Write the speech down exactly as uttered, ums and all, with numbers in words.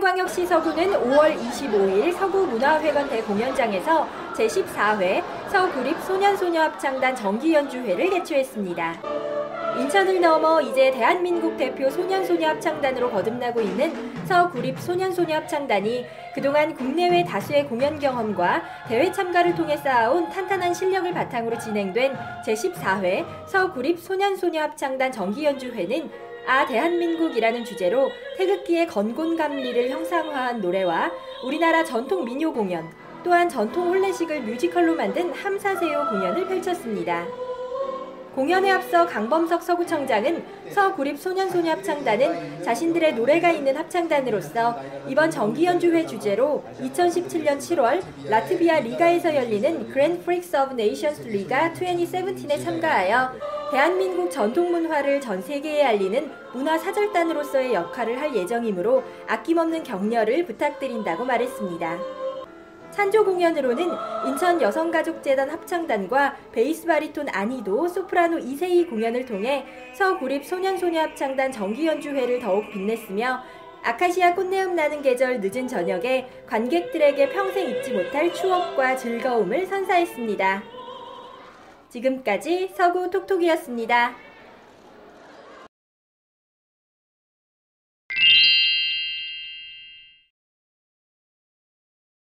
서울광역시 서구는 오월 이십오일 서구문화회관 대공연장에서 제십사 회 서구립 소년소녀합창단 정기연주회를 개최했습니다. 인천을 넘어 이제 대한민국 대표 소년소녀합창단으로 거듭나고 있는 서구립 소년소녀합창단이 그동안 국내외 다수의 공연 경험과 대회 참가를 통해 쌓아온 탄탄한 실력을 바탕으로 진행된 제십사 회 서구립 소년소녀합창단 정기연주회는 아 대한민국이라는 주제로 태극기의 건곤감리를 형상화한 노래와 우리나라 전통 민요 공연, 또한 전통 혼례식을 뮤지컬로 만든 함사세요 공연을 펼쳤습니다. 공연에 앞서 강범석 서구청장은 서구립 소년소녀합창단은 자신들의 노래가 있는 합창단으로서 이번 정기연주회 주제로 이천십칠년 칠월 라트비아 리가에서 열리는 그랜드 프릭스 오브 네이션스 리가 이천십칠에 참가하여 대한민국 전통문화를 전 세계에 알리는 문화사절단으로서의 역할을 할 예정이므로 아낌없는 격려를 부탁드린다고 말했습니다. 찬조 공연으로는 인천 여성가족재단 합창단과 베이스 바리톤 아니도, 소프라노 이세희 공연을 통해 서구립 소년소녀합창단 정기연주회를 더욱 빛냈으며 아카시아 꽃내음 나는 계절 늦은 저녁에 관객들에게 평생 잊지 못할 추억과 즐거움을 선사했습니다. 지금까지 서구 톡톡이었습니다.